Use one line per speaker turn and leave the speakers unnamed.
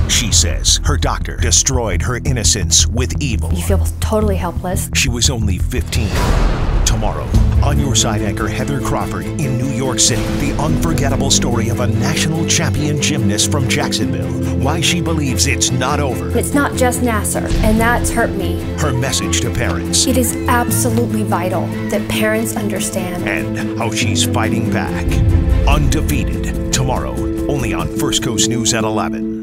She says her doctor destroyed her innocence with evil.
You feel totally helpless.
She was only 15. Tomorrow, On Your Side anchor Heather Crawford in New York City. The unforgettable story of a national champion gymnast from Jacksonville. Why she believes it's not over.
It's not just Nasser, and that's hurt me.
Her message to parents.
It is absolutely vital that parents understand.
And how she's fighting back. Undefeated. Tomorrow, only on First Coast News at 11.